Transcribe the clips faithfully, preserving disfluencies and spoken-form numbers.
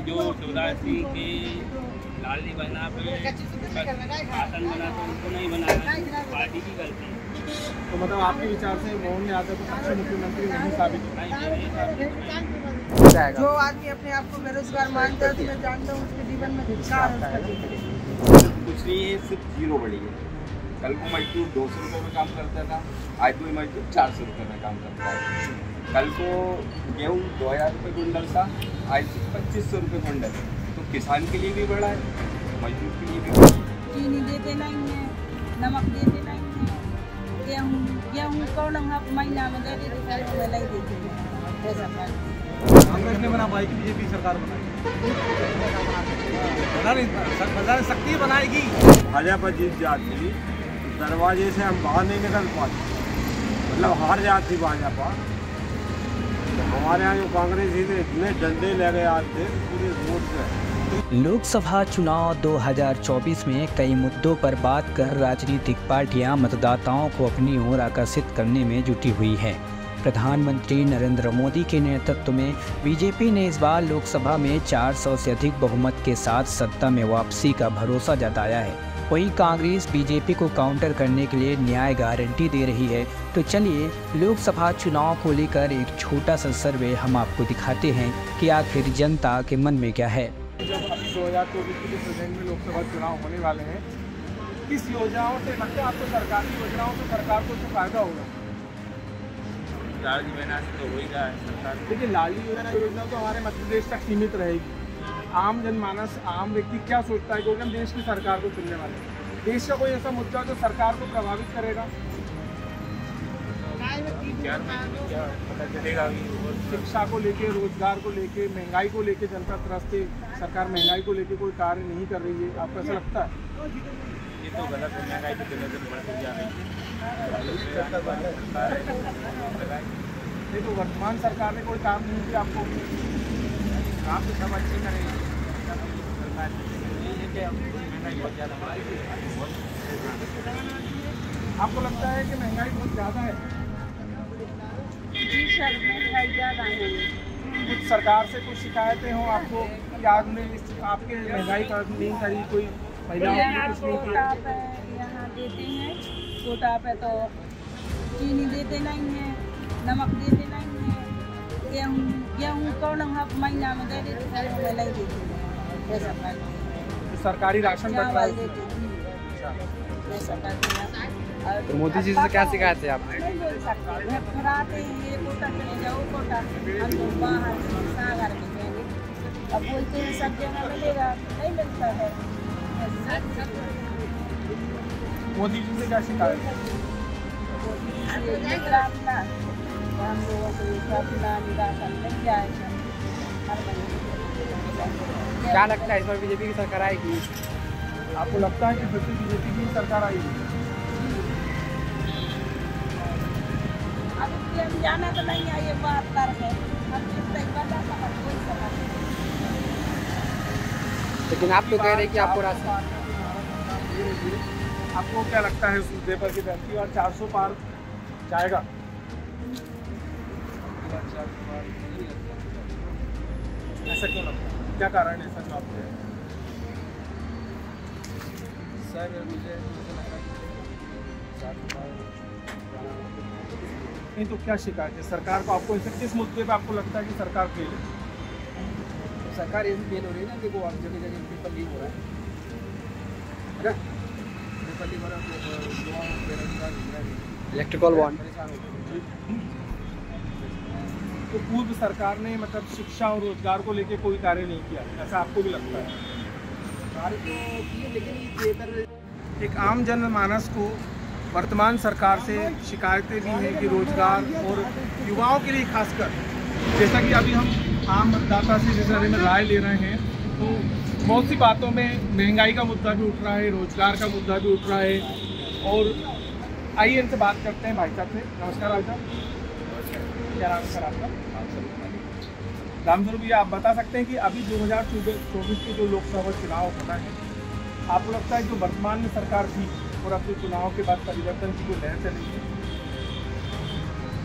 जो शिवराज सिंह के लाडली बहना पे शासन बना तो उनको नहीं बनाया, पार्टी की गलती। तो मतलब आपके विचार से मोहन यादव को अच्छे मुख्यमंत्री नहीं साबित नहीं। जो आदमी अपने आप को बेरोजगार मानता है तो मैं जानता हूँ उसके जीवन में धिक्कार है। कुछ नहीं है, सिर्फ जीरो बढ़ी है। कल को मजदूर दो सौ रुपये में काम करता था, आज कोई मजदूर चार सौ रुपये में काम करता है। कल को गेहूँ दो हज़ार रुपये कुंडल था, आज पच्चीस सौ रुपये कुंडल। तो किसान के लिए भी बढ़ा है, मजदूर के लिए भी। चीनी देते नहीं है, नमक देते नहीं है, गेहूँ गेहूँ कौन महीना में दे देते, साल में नहीं देते हैं। ऐसा कांग्रेस ने बना पाई कि बीजेपी सरकार बनाई, शक्ति बनाएगी। भाजपा जीत जाती, दरवाजे से हम बाहर नहीं निकल पाते, मतलब हार जाती भाजपा। हमारे यहाँ जो कांग्रेस ही थे इतने डंडे ले गए आज थे पूरे वोट से। लोकसभा चुनाव दो हज़ार चौबीस में कई मुद्दों पर बात कर राजनीतिक पार्टियां मतदाताओं को अपनी ओर आकर्षित करने में जुटी हुई हैं। प्रधानमंत्री नरेंद्र मोदी के नेतृत्व में बीजेपी ने इस बार लोकसभा में चार सौ से अधिक बहुमत के साथ सत्ता में वापसी का भरोसा जताया है। वहीं कांग्रेस बीजेपी को काउंटर करने के लिए न्याय गारंटी दे रही है। तो चलिए लोकसभा चुनाव को लेकर एक छोटा सा सर्वे हम आपको दिखाते हैं कि आखिर जनता के मन में क्या है। जब अभी दो हज़ार चौबीस के प्रेजेंट में लोकसभा चुनाव होने वाले हैं, किस योजनाओं से लगता है आपको सरकारी योजनाओं से सरकार को तो फायदा होगा? लाडली बहना से तो होगा सरकार। देखिए लाडली योजना योजना तो हमारे मध्य प्रदेश तक सीमित रहेगी। आम जनमानस, आम व्यक्ति क्या सोचता है क्योंकि हम देश की सरकार को चुनने वाले हैं। देश का कोई ऐसा मुद्दा जो सरकार को प्रभावित करेगा? क्या पता चलेगा? शिक्षा को लेके, रोजगार को लेके, महंगाई को लेके जनता त्रस्त है। सरकार महंगाई को लेके कोई कार्य नहीं कर रही है, आपको ऐसा लगता है? ये तो गलत है, महंगाई तो दिन दिन बढ़ती जा रही है। नहीं तो वर्तमान सरकार ने कोई काम नहीं किया आपको? काम तो सब अच्छे करेंगे, महंगाई बहुत ज़्यादा बढ़ी है। आपको लगता है कि महंगाई बहुत ज़्यादा है? जी सर, महंगाई ज़्यादा है। कुछ सरकार से कुछ शिकायतें हो आपको कि आपने आपके महंगाई पर नहीं करी, कोई महिलाओं यहाँ ने कुछ नहीं कोटा किया? पे यहाँ देते हैं, कोटा पे तो चीनी देते नहीं है, नमक देते नहीं है, गेहूँ गेहूँ कौन महीना में दे देते, साल में नहीं देते हैं। ऐसा करते हैं। सरकारी राशन बंट रहा है। ऐसा करते हैं। तो मोदी जी से क्या शिकायत है आपने? नहीं बोल सकते, फराते हैं ये कोटा चले जाओ, कोटा हम लोग बाहर सागर में जाएंगे। अब बोलते हैं सब जगह मिलेगा, नहीं मिलता है। मोदी जी से क्या शिकायत है? हम लोगों को अपना निराशन मिल जाएगा हर महीने। क्या लगता है इस बार बीजेपी की सरकार आएगी? आपको लगता है कि फिर से बीजेपी की सरकार आएगी? अब हम जाना तो नहीं है, ये बात कर है, हम जिस बता सकते कोई समझ। लेकिन आप तो कह रहे हैं कि आपको राशन, आपको क्या लगता है उस मुद्दे पर कि व्यक्ति और चार सौ पार जाएगा? ऐसा क्यों लगता है? क्या कारण है ऐसा जो आपको है? सर मुझे नहीं तो क्या शिकायत है सरकार को? आपको इसे किस मुद्दे पे आपको लगता है कि सरकार फेल है? सरकार ये फेल हो रही है ना। देखो अब जगह जगह पेपर लीक हो रहा है, पेपर लीक हो रहा है, इलेक्ट्रिकल वन तो पूर्व सरकार ने मतलब शिक्षा और रोजगार को लेके कोई कार्य नहीं किया, ऐसा आपको भी लगता है? कार्य तो किए लेकिन बेहतर। एक आम जनमानस को वर्तमान सरकार से शिकायतें भी हैं कि रोजगार और युवाओं के लिए खासकर, जैसा कि अभी हम आम मतदाता से जिस बारे में राय ले रहे हैं, तो बहुत सी बातों में महंगाई का मुद्दा भी उठ रहा है, रोजगार का मुद्दा भी उठ रहा है। और आइए इनसे बात करते हैं भाई साहब से। नमस्कार भाई साहब, क्या नाम है सर आपका? रामस्वरूप भैया, आप बता सकते हैं कि अभी दो हज़ार चौबीस के जो लोकसभा चुनाव होना है, आपको लगता है जो वर्तमान में सरकार थी और अब जो चुनाव के बाद परिवर्तन की जो लहर चली है,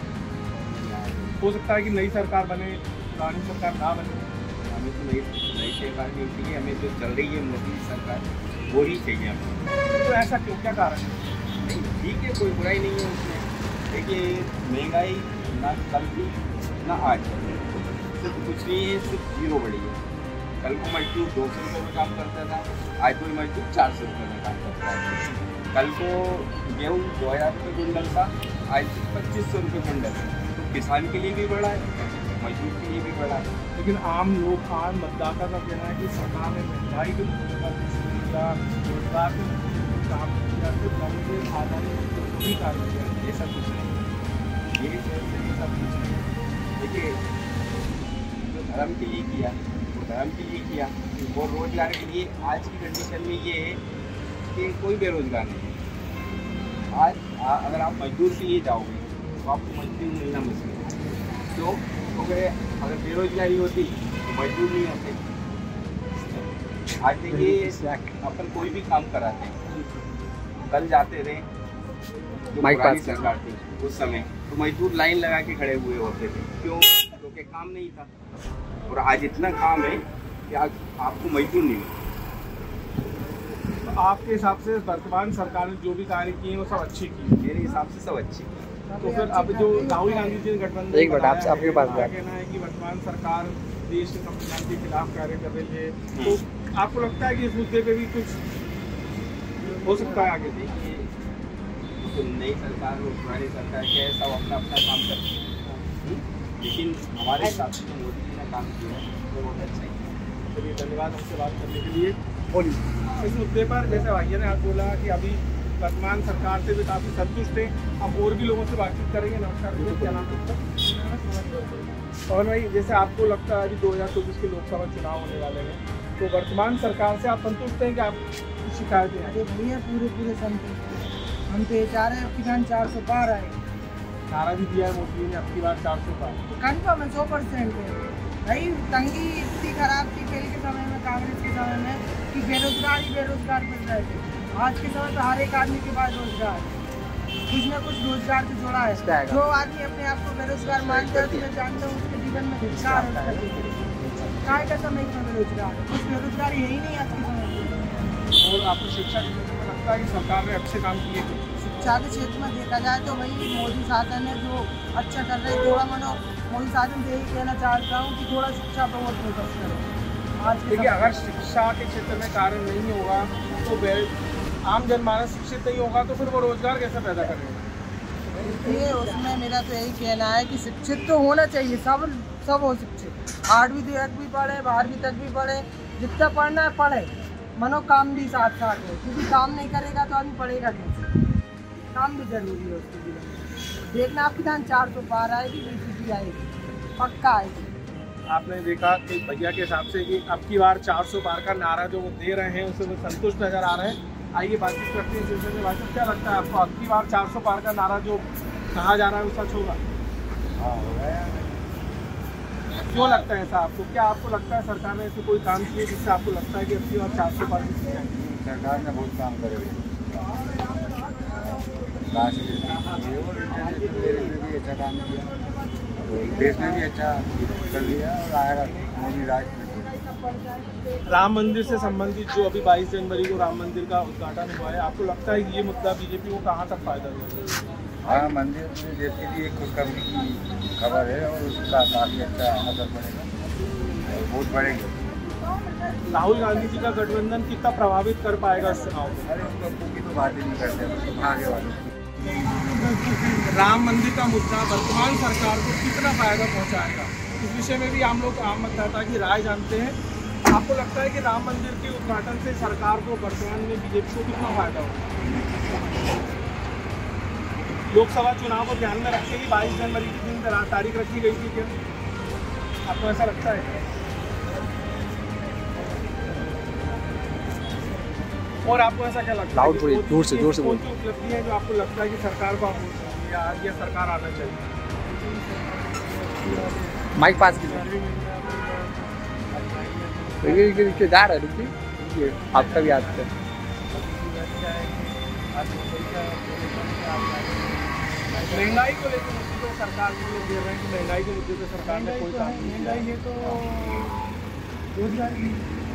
हो सकता है कि नई सरकार बने, पुरानी सरकार ना बने? हमें तो नई नई स्वीकार नहीं होती है। हमें जो चल रही है मोदी सरकार वो ही चाहिए हमें। तो ऐसा क्यों, क्या कारण है? नहीं ठीक है, कोई बुराई नहीं है उसमें। देखिए महंगाई ना कल थी ना आज, सिर्फ कुछ नहीं है, सिर्फ जीरो बढ़ी है। कल को मजदूर दो सौ रुपये में काम करता था, आज कोई मजदूर चार सौ रुपये में काम करता है। कल को गेहूँ दो हज़ार रुपये कुंटल था, आज पच्चीस सौ रुपये कुंटल। तो किसान के लिए भी बढ़ा है, मजदूर के लिए भी बढ़ा है। लेकिन आम लोग, आम मतदाता का कहना है कि सरकार ने महंगाई के रोजगार के काम किया, सिर्फ कांग्रेस आधारित भी कार्य किया, ये सब कुछ नहीं, ये सब कुछ नहीं। देखिए जो धर्म के लिए किया वो धर्म के लिए किया, और रोजगार के लिए आज की कंडीशन में ये है कि कोई बेरोजगार नहीं है। आज आ, अगर आप मजदूर के लिए जाओगे तो आपको मजदूर मिलना मुश्किल है। क्यों? क्योंकि अगर बेरोजगारी होती तो मजदूर नहीं होते। आज देखिए अपन कोई भी काम कराते हैं, कल जाते थे जो पुरानी सरकार थी उस समय तो मजदूर लाइन लगा के खड़े हुए होते थे। क्यों? क्योंकि काम नहीं था। और आज इतना काम है कि आज आपको मजदूर नहीं मिलता। तो आपके हिसाब से वर्तमान सरकार ने जो भी कार्य किए हैं वो सब अच्छे किए? मेरे हिसाब से सब अच्छे। तो फिर अब जो राहुल गांधी जी ने गठबंधन एक मिनट आपसे आपके पास क्या कहना है कि वर्तमान सरकार देश के संविधान के खिलाफ कार्य कर रही है, तो आपको लगता है कि इस मुद्दे पे भी कुछ हो सकता है आगे? देखिए तो नई सरकार और पुरानी सरकार क्या है, सब अपना अपना काम करती है, लेकिन हमारे हिसाब से जो मोदी जी ने काम किया है वो बहुत अच्छा है। चलिए धन्यवाद हमसे बात करने के लिए। बोलिए इस मुद्दे पर, जैसे भैया ने आज बोला कि अभी वर्तमान सरकार से भी काफ़ी संतुष्ट हैं, अब और भी लोगों से बातचीत करेंगे। नमस्कार भैया, क्या नाम है? और भाई जैसे आपको लगता है अभी दो हज़ार चौबीस के लोकसभा चुनाव होने वाले हैं, तो वर्तमान सरकार से आप संतुष्ट हैं कि आप शिकायतें हैं? अरे भैया पूरे पूरे संतुष्ट हैं। हम तो ये चाह रहे हैं किसान चार सौ पार आए। नारा भी दिया है मोदी जी ने अब की बार चार सौ पार। कन्फर्म है, सौ परसेंट है भाई। तंगी इतनी खराब थी पहले के समय में, कांग्रेस के समय में, कि बेरोजगार ही बेरोजगार मिल रहे थे। आज के समय में हर एक आदमी के पास रोजगार, कुछ ना कुछ रोजगार से जोड़ा है। जो आदमी अपने आप को बेरोजगार मानता है तो मैं जानता हूँ उसके जीवन में धिक्कार है। काय का समय में बेरोजगार, कुछ बेरोजगार यही नहीं आज के समय में। और आपको शिक्षा के क्षेत्र में लगता है कि सरकार ने अच्छे काम किए? शिक्षा के क्षेत्र में देखा जाए तो भाई मोदी शासन है जो अच्छा कर रहे हैं। थोड़ा मनो मोदी शासन से यही कहना चाहता हूँ कि थोड़ा शिक्षा पर और फोकस करो। आज देखिए अगर शिक्षा के क्षेत्र में कार्य नहीं होगा तो आम जनमानस शिक्षित नहीं होगा तो फिर वो रोजगार कैसे पैदा करेगा? ये उसमें मेरा तो यही कहना है कि शिक्षित तो होना चाहिए, सब सब हो शिक्षित। आठवीं तक भी पढ़े, बारहवीं तक भी पढ़े, जितना पढ़ना है पढ़े, मनो काम भी साथ साथ हो। क्योंकि काम नहीं करेगा तो आदमी पढ़ेगा कैसे? काम भी जरूरी है उसके जीवन में। देखना आप किसान चार सौ पार आएगी, बीसीपी आएगी, पक्का आएगी। आपने देखा कि भैया के हिसाब से कि अब की बार चार सौ पार का नारा जो वो दे रहे हैं उससे वो संतुष्ट नजर आ रहे हैं। आइए बातचीत करते हैं सिलसिले में। भाई साहब क्या लगता है आपको, अब की बार चार सौ पार का नारा जो कहा जा रहा है वो सच होगा? हाँ हो गया। क्यों लगता है ऐसा आपको? क्या आपको लगता है सरकार ने ऐसे कोई काम किए जिससे आपको लगता है कि अब की बार चार सौ पार की सरकार ने बहुत काम करे भी अच्छा काम किया, देश ने भी अच्छा कर लिया और आएगा मोदी राज में। राम मंदिर से संबंधित जो अभी बाईस जनवरी को राम मंदिर का उद्घाटन हुआ है, आपको लगता है कि ये मुद्दा बीजेपी को कहाँ तक फायदा देगा? हाँ, मंदिर में देश के लिए खुशखबरी की खबर है और उसका काफ़ी अच्छा असर पड़ेगा और वोट बढ़ेगी। राहुल गांधी जी का गठबंधन कितना प्रभावित कर पाएगा इस चुनाव को? अरे उन लोगों की तो बात ही नहीं करते, तो आगे वाले। राम मंदिर का मुद्दा वर्तमान सरकार को कितना फायदा पहुंचाएगा, इस विषय में भी हम लोग आम मतदाता की राय जानते हैं। आपको लगता है कि राम मंदिर के उद्घाटन से सरकार को वर्तमान में बीजेपी को कितना फायदा होगा? लोकसभा चुनाव को ध्यान में रखते ही बाईस जनवरी की दिन तारीख रखी गई थी क्या? आपको ऐसा लगता है? और आपको ऐसा क्या लगता है? दूर से दूर से कौन सी उपलब्धि है जो आपको लगता है कि सरकार को या ये सरकार आना चाहिए? माइक पास कीजिए। रिश्तेदार है, रुकिए आपका भी आता है। महंगाई को लेकर मुद्दे पे सरकार को लोग दे रहे हैं कि महंगाई के मुद्दे पे सरकार ने कोई काम नहीं किया है। तो रोजगार की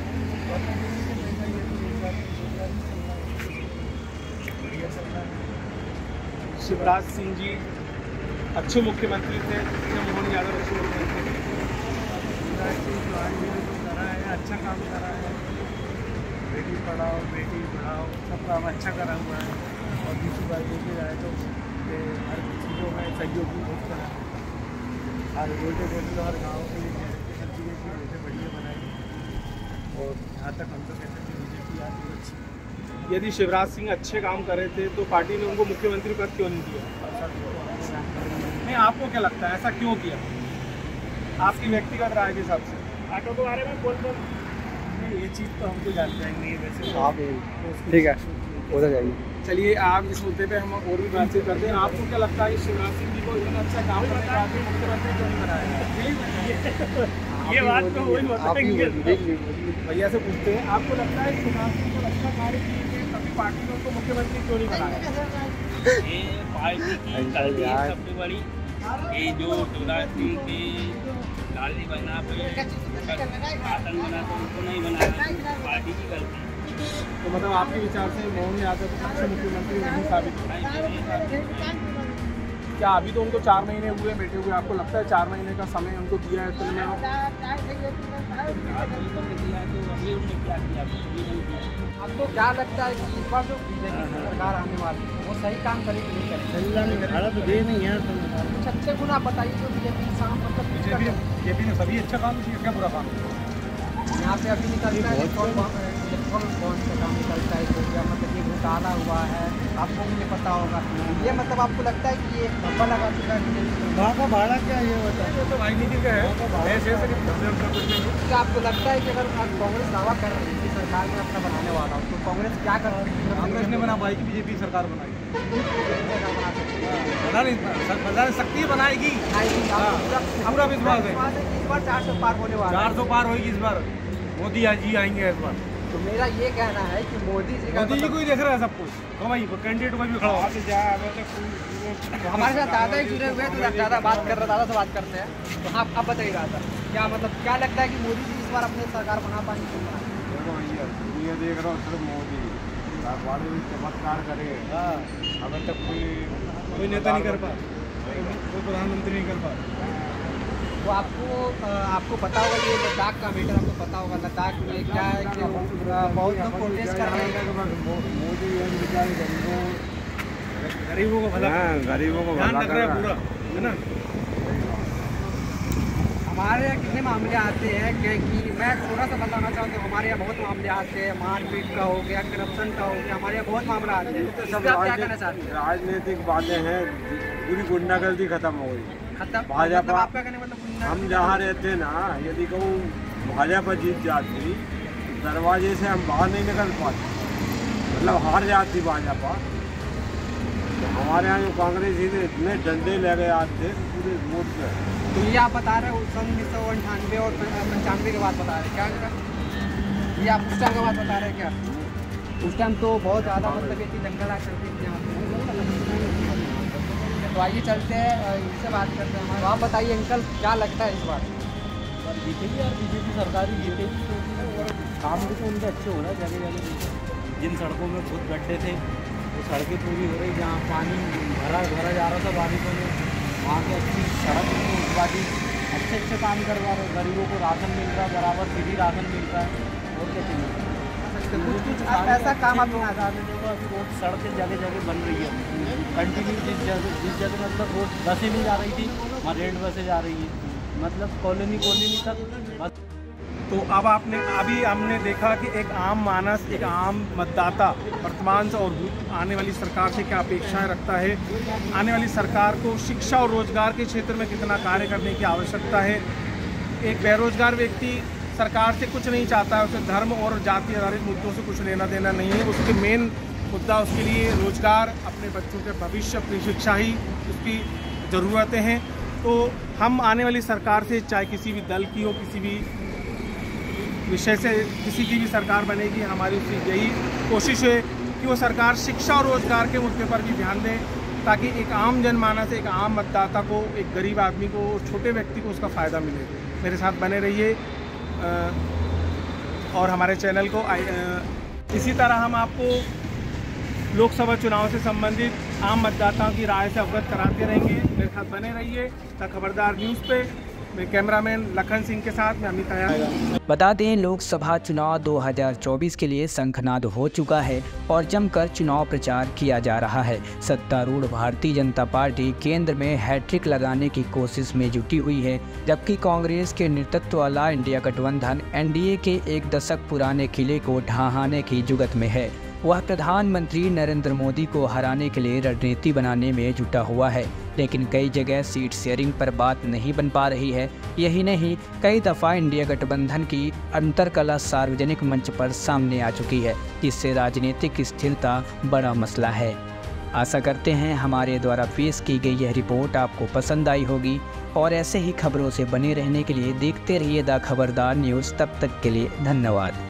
शिवराज सिंह जी अच्छे मुख्यमंत्री थे, मोहन यादव अच्छे मुख्यमंत्री थे। शिवराज सिंह जो आज कर रहा है, अच्छा काम कर रहा है, बेटी पढ़ाओ बेटी पढ़ाओ सब काम अच्छा करा हुआ है। और दूसरी बात देखी जाए तो हर चीज़ों में सहयोग भी बहुत करा है। हर रोडे बोले तो हर गाँव के लिए हर चीज़ें की रोडें बढ़िया बनाई। और यहाँ तक हम तो कहते हैं कि बीजेपी आज भी अच्छी। यदि शिवराज सिंह अच्छे काम कर रहे थे तो पार्टी ने उनको मुख्यमंत्री पद क्यों नहीं दिया? नहीं, आपको क्या लगता है ऐसा क्यों किया? आपकी व्यक्तिगत राय के हिसाब से ऑटो के बारे में बोल दो। ये चीज़ तो हमको जानते हैं नहीं, वैसे आप ठीक है उधर जाइए। चलिए आप इस मुद्दे पे हम और भी बातचीत करते हैं। आपको क्या लगता है शिवराज सिंह जी को इतना अच्छा काम करने के बाद भी मुख्यमंत्री क्यों नहीं बनाया? ये बात तो वही बताएंगे, भैया से पूछते हैं। आपको लगता है शिवराज सिंह को अच्छा कार्य किए तभी पार्टी ने उनको मुख्यमंत्री क्यों नहीं बनाया? ये पार्टी की गलती है सबसे बड़ी। ये जो शिवराज सिंह के लाली बना पे शासन बना तो उनको नहीं बनाया, पार्टी की गलती। तो मतलब आपके विचार से मोहन यादव अच्छे मुख्यमंत्री नहीं साबित हो? क्या अभी तो उनको चार महीने हुए बैठे हुए, आपको लगता है चार महीने का समय उनको दिया है तो मैं आपको क्या लगता है कि इस बार जो बीजेपी की सरकार आने वाली है वो सही काम करेगी नहीं करेगी? दे नहीं है कुछ अच्छे गुण आप बताइए जो बीजेपी शाम मतलब बीजेपी बीजेपी ने सभी अच्छा काम किया, क्या बुरा काम? यहाँ पे अभी निकलता है इलेक्ट्रॉन बॉन्ड का काम निकलता है, तो क्या मतलब ये घोटाला हुआ है, आपको भी नहीं पता होगा। ये मतलब आपको लगता है कि ये धब्बा लगा चुका है? वहाँ का भाड़ा क्या ये होता है? तो राजनीति का है, ऐसे ऐसे क्या आपको लगता है कि अगर कांग्रेस दावा कर रही है कि सरकार में अपना बनाने वाला हो तो कांग्रेस क्या कर रही है? कांग्रेस ने बना पाई कि बीजेपी सरकार बनाई? बना नहीं सकती, बनाएगी, पूरा विश्वास है। इस बार चार सौ पार होने वाला, चार सौ पार होगी इस बार, मोदी जी आएंगे इस बार। तो मेरा ये कहना है कि मोदी जी मोदी जी को ही देख रहा है सब कुछ, तो भाई कैंडिडेट को भी खड़ा हो हमारे साथ दादा ही जुड़े हुए तो ज़्यादा बात कर रहे, दादा से बात करते हैं। तो आप आप बताइए दादा, क्या मतलब क्या लगता है कि मोदी जी इस बार अपने सरकार बना पाएंगे? ये देख रहा हूँ सिर्फ मोदी वाले भी चमत्कार करे, अगर तक कोई कोई नेता नहीं कर पा, कोई प्रधानमंत्री नहीं कर पा। तो आपको आपको पता होगा ये लद्दाख का मैटर आपको पता होगा, लद्दाख में क्या है कि बहुत लोग प्रोटेस्ट कर रहे हैं। मोदी बेचारे गरीबों गरीबों को भला गरीबों को ध्यान रख रहा है पूरा, है ना। हमारे यहाँ कितने मामले आते हैं कि, कि मैं थोड़ा सा बताना चाहूँ तो हमारे यहाँ बहुत मामले आते हैं, मारपीट का हो गया, करप्शन का हो गया, हमारे यहाँ बहुत मामला आते हैं। तो सब क्या कहना चाहते हैं? राजनीतिक बातें हैं, पूरी गुंडागर्दी खत्म हो गई। खत्म भाजपा आपका कहने मतलब हम जहाँ रहते ना, यदि कहूँ भाजपा जीत जाती दरवाजे से हम बाहर नहीं निकल पाते, मतलब हार जाती भाजपा। तो हमारे यहाँ जो कांग्रेस ही थे इतने डंडे ले गए आज थे पूरे वोट पे। तो ये आप बता रहे हो सन उन्नीस सौ अंठानवे और पंचानवे की बात बता रहे हैं क्या? ये आप उस टाइम की बात बता रहे हैं क्या? उस टाइम तो बहुत ज़्यादा मतलब ये चीज़ दंगल करती थी यहाँ पे। तो आइए चलते हैं इनसे बात करते हैं। तो आप बताइए अंकल क्या लगता है इस बार? जीतेगी यार, बीजेपी सरकार ही जीतेगी, क्योंकि काम भी तो उनके अच्छे हो रहे हैं जगह जगह। जिन सड़कों में बहुत गड्ढे थे वो सड़कें पूरी हो रही, जहाँ पानी भरा भरा जा रहा था बारिशों में, वहाँ की अच्छी सड़क उनको उठवा दी, अच्छे अच्छे काम करवा रहे, गरीबों को राशन मिल रहा है, बराबर फ्री राशन मिल रहा है। और क्या चाहिए? कुछ कुछ ऐसा काम आप रोड सड़कें जगह जगह बन रही है कंटिन्यू, जिस जगह जिस जगह मतलब रोड बसें नहीं जा रही थी वहाँ रेड बसें जा रही है, मतलब कॉलोनी कॉलोनी तक बस। तो अब आपने अभी हमने देखा कि एक आम मानस, एक आम मतदाता वर्तमान से और आने वाली सरकार से क्या अपेक्षाएं रखता है, आने वाली सरकार को शिक्षा और रोजगार के क्षेत्र में कितना कार्य करने की आवश्यकता है। एक बेरोजगार व्यक्ति सरकार से कुछ नहीं चाहता है, उसे धर्म और जाति आधारित मुद्दों से कुछ लेना देना नहीं है। उसके मेन मुद्दा उसके लिए रोजगार, अपने बच्चों के भविष्य, अपनी शिक्षा ही उसकी ज़रूरतें हैं। तो हम आने वाली सरकार से, चाहे किसी भी दल की हो, किसी भी विषय से किसी की भी सरकार बनेगी, हमारी उसकी यही कोशिश है कि वो सरकार शिक्षा और रोजगार के मुद्दे पर भी ध्यान दें, ताकि एक आम जनमानस, एक आम मतदाता को, एक गरीब आदमी को, छोटे व्यक्ति को उसका फ़ायदा मिले। मेरे साथ बने रहिए। और हमारे चैनल को। इसी तरह हम आपको लोकसभा चुनाव से संबंधित आम मतदाताओं की राय से अवगत कराते रहेंगे। मेरे साथ बने रहिए द खबरदार न्यूज़ पे। मैं कैमरामैन लखन सिंह के साथ में अमित आया। बता दें, लोकसभा चुनाव दो हज़ार चौबीस के लिए शंखनाद हो चुका है और जमकर चुनाव प्रचार किया जा रहा है। सत्तारूढ़ भारतीय जनता पार्टी केंद्र में हैट्रिक लगाने की कोशिश में जुटी हुई है, जबकि कांग्रेस के नेतृत्व वाला इंडिया गठबंधन एनडीए के एक दशक पुराने किले को ढहाने की जुगत में है। वह प्रधानमंत्री नरेंद्र मोदी को हराने के लिए रणनीति बनाने में जुटा हुआ है, लेकिन कई जगह सीट शेयरिंग पर बात नहीं बन पा रही है। यही नहीं, कई दफ़ा इंडिया गठबंधन की अंतरकलह सार्वजनिक मंच पर सामने आ चुकी है, जिससे राजनीतिक स्थिरता बड़ा मसला है। आशा करते हैं हमारे द्वारा पेश की गई यह रिपोर्ट आपको पसंद आई होगी और ऐसे ही खबरों से बने रहने के लिए देखते रहिए द खबरदार न्यूज़। तब तक के लिए धन्यवाद।